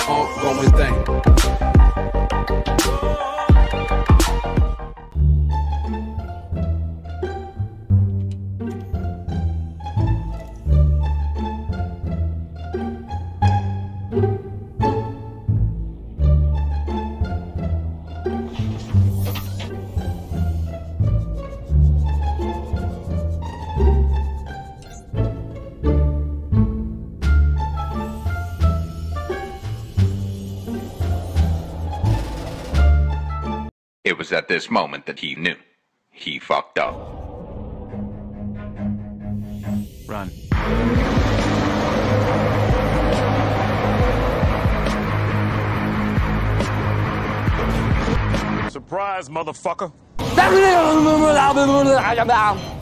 ongoing thing. It was at this moment that he knew. He fucked up. Run. Surprise, motherfucker.